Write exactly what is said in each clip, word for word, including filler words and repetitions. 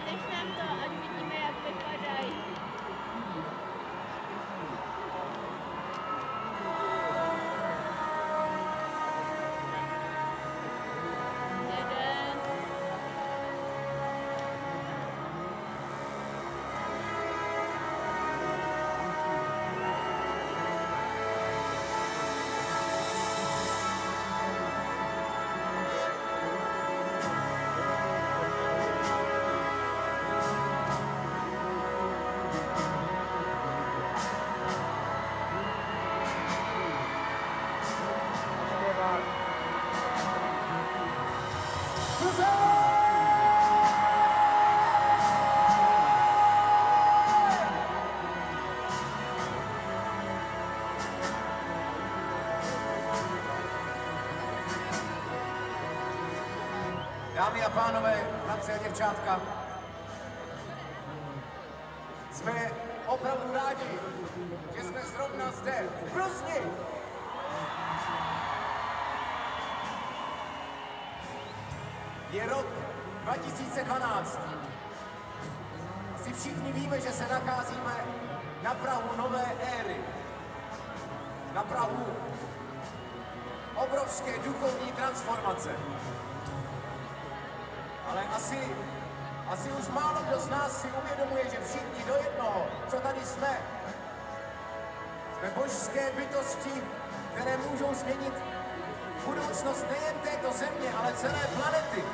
Nech nám to, ať vidíme, jak vypadají. Dámy a pánové, chlapci a děvčátka, jsme opravdu rádi, že jsme zrovna zde v Plzni. Je rok dva tisíce dvanáct. Asi všichni víme, že se nacházíme na prahu nové éry. Na prahu obrovské duchovní transformace. Ale asi, asi už málo kdo z nás si uvědomuje, že všichni do jednoho, co tady jsme, jsme božské bytosti, které můžou změnit budoucnost nejen této země, ale celé planety.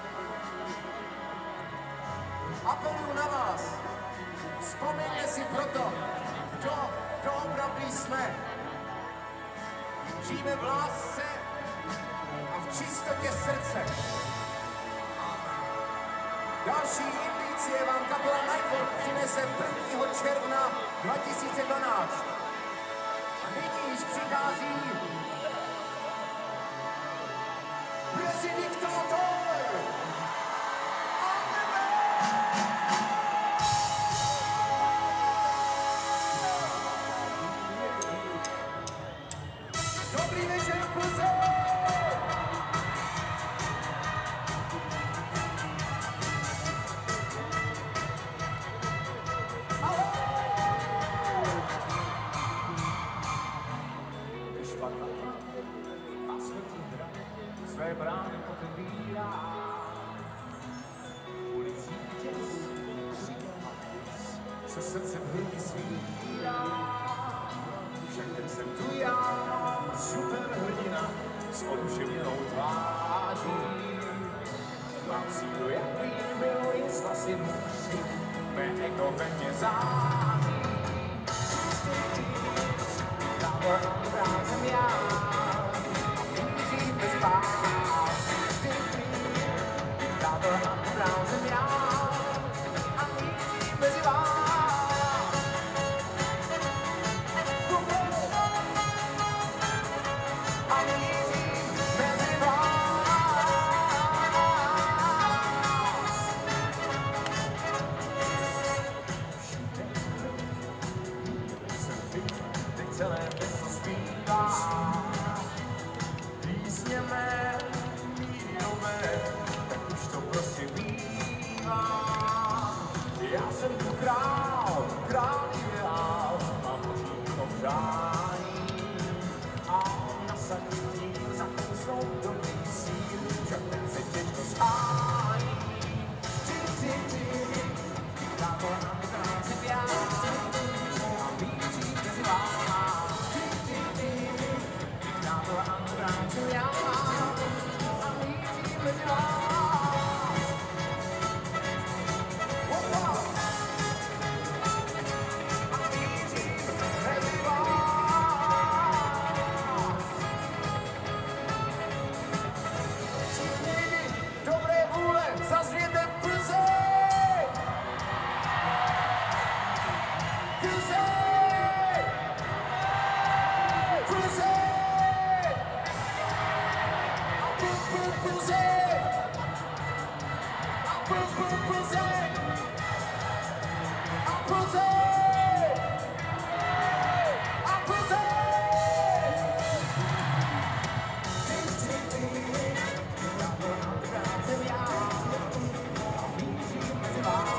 Apeluju na vás, vzpomeňte si proto, kdo doopravdy jsme. Žijeme v lásce a v čistotě srdce. Další indicie vám kapela Nightwalk přinese prvního června dva tisíce dvanáct. A nyní již přichází brzy diktátor! Dobrý večer, Plzeň! Své brány otevírá, ulicí těs, křiká pus, se srdcem hrudi svírá. Však ten jsem tu já, superhrdina, s oduševněnou tváří. Mám sílu, jak vín, bylo jistá si musí, mé ego ve mně září. Tábor a brán jsem já, míří bez vás. Tábor a brán jsem já, a míří mezi vás. A míří mezi vás. Jsem fit, teď celé město zpívá. Písně mé, mírové, tak už to prostě bývá. Já jsem tu král, král ideál, mám očí obřání. A nasadí za kousnou do mých síl, však ten se těžko shájí. Ty, ty, ty, tábor a brán jsem já, a míří mezi vás. Ty, ty, ty, tábor a brán jsem já, a míří mezi vás. Opa! A míří mezi vás. Všichni lidi dobré vůle, zazvěte Plzeň! Plzeň! Plzeň! A pl, pl, Plzeň! A pl, pl, Plzeň! A Plzeň! A Plzeň! Ty, ty, ty, tábor a brán jsem já, a míří mezi vás.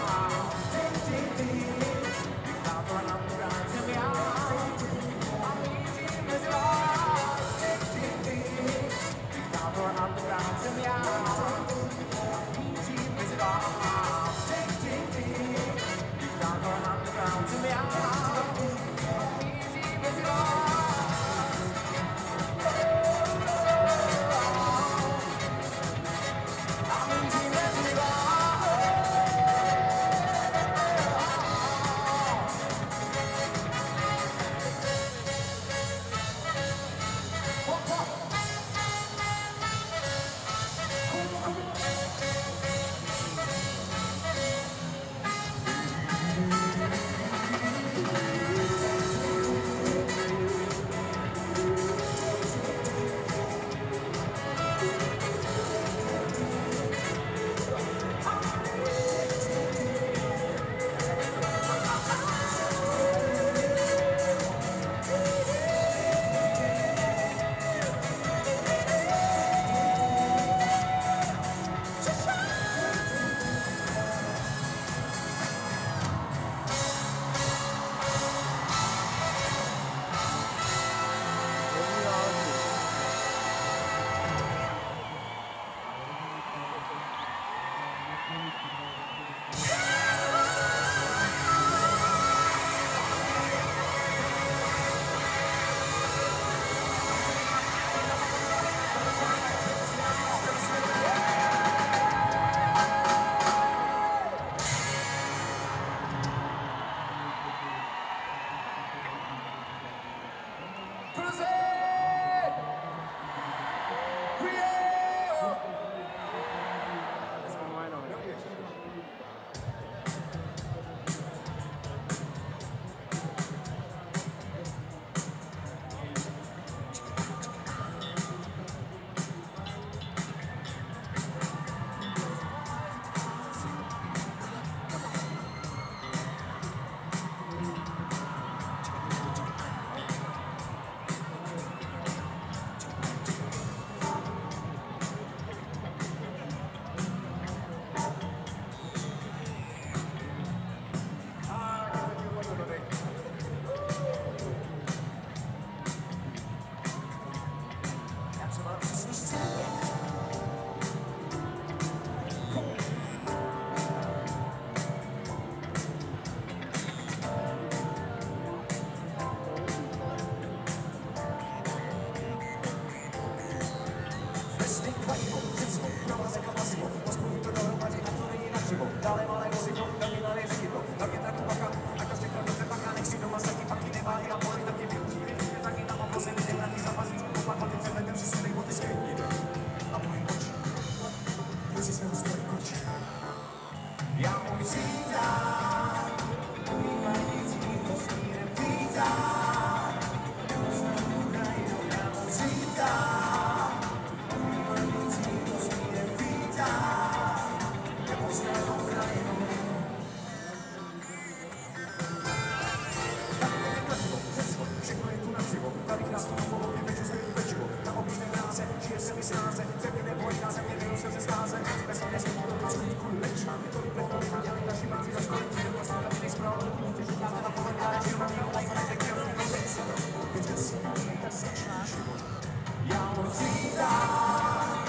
stále malé vozidlo, taky malé řídlo, taky taky paka, a každý krok se paká, nech si doma taky paky neváhy a pory taky využívej, taky tam obloze, vidím na těch zapazíčku, popak, ty předmetem si svých boty skvětní. A můj oči, věci se rozpojí koči. Já můj vítám, umývají vící, kostýrem vítám, nepoznám Ukrajinu, já můj vítám, umývají vící, kostýrem vítám, nepoznám Ukrajinu. Všechno je tu na živo, tady krásnou volou, je peču, světu pečivo, na objíždné dráze, žije se mi snáze, země nebojí na země, věru se zeskáze, bez mě nesmí to skutku leč, máme tolik letoli, viděli naši matři za školení, nebo jsme tady nejsprávali, můžete říkáte na povedáre, že mám měl lajka, tak je rozumím, že si to, věděl si, že se začíná život. Já moc vítám,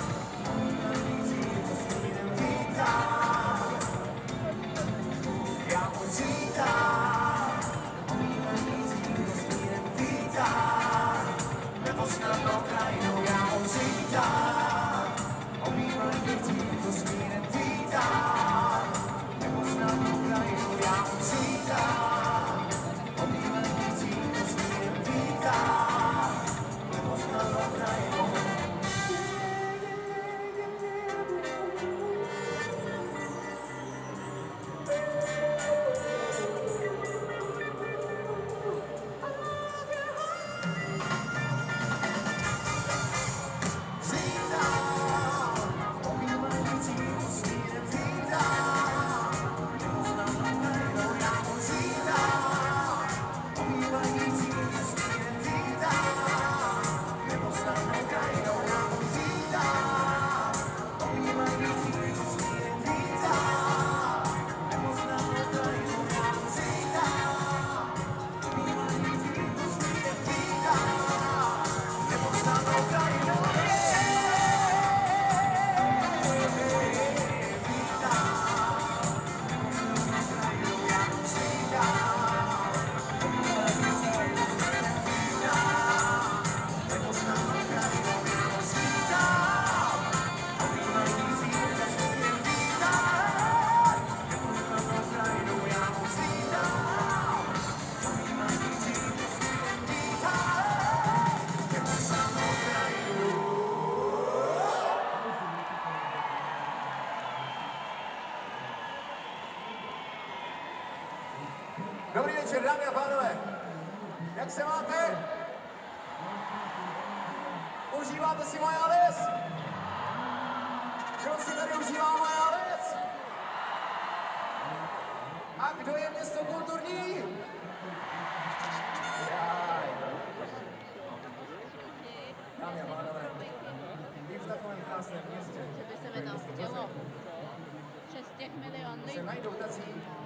vítám, já moc vítám, nepoznám Ukrajinu, já moc vítám, obývají děti, to smírem vítám, nepoznám Ukrajinu, já moc vítám, obývají děti, to smírem vítám, nepoznám Ukrajinu. Dobrý večer, dámy a pánové. Jak se máte? Užíváte si Majales? Kdo si tady užívá Majales? A kdo je město kulturní? Dámy a pánové, vy v takovém krásném městě Že by se mi tam chtělo. Přes těch milion lidí. se najdou tací